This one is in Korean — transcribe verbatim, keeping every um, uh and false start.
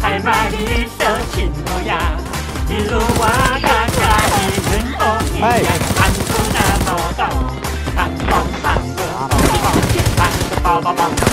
할 말이 있어 친구야 일로 와 가까이는 오니야 방구 넘어도 방구 방구 방구 방구 방구